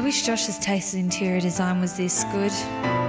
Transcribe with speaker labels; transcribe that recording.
Speaker 1: wish Josh's taste in interior design was this good.